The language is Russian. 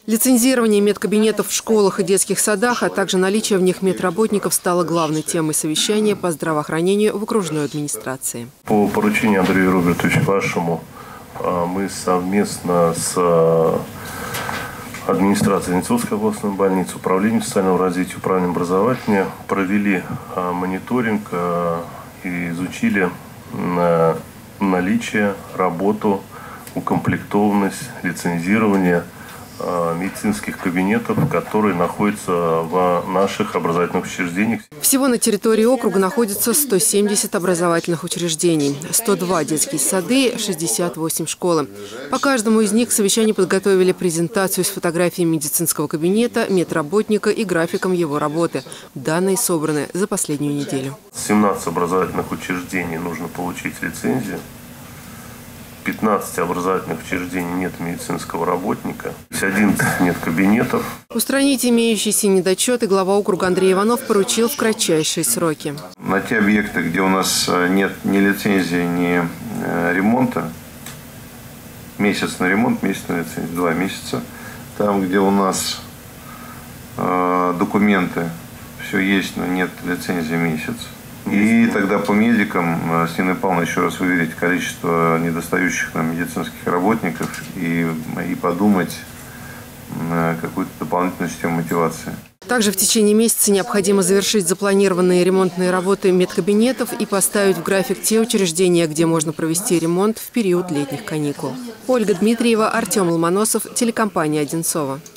Лицензирование медкабинетов в школах и детских садах, а также наличие в них медработников стало главной темой совещания по здравоохранению в окружной администрации. По поручению Андрея Робертовича вашему мы совместно с администрацией Ненецовской областной больницы, управлением социального развития, управлением образования провели мониторинг и изучили наличие, работу, укомплектованность, лицензирование медицинских кабинетов, которые находятся в наших образовательных учреждениях. Всего на территории округа находится 170 образовательных учреждений, 102 детские сады, 68 школы. По каждому из них к совещанию подготовили презентацию с фотографией медицинского кабинета, медработника и графиком его работы. Данные собраны за последнюю неделю. 17 образовательных учреждений нужно получить лицензию. 15 образовательных учреждений нет медицинского работника, 11 нет кабинетов. Устранить имеющиеся недочеты глава округа Андрей Иванов поручил в кратчайшие сроки. На те объекты, где у нас нет ни лицензии, ни ремонта, месяц на ремонт, месяц на лицензию, 2 месяца. Там, где у нас документы, все есть, но нет лицензии, месяц. И тогда по медикам, с Ниной Павловной, еще раз выверить количество недостающих нам медицинских работников и подумать на какую-то дополнительную систему мотивации. Также в течение месяца необходимо завершить запланированные ремонтные работы медкабинетов и поставить в график те учреждения, где можно провести ремонт в период летних каникул. Ольга Дмитриева, Артем Ломоносов, телекомпания «Одинцово».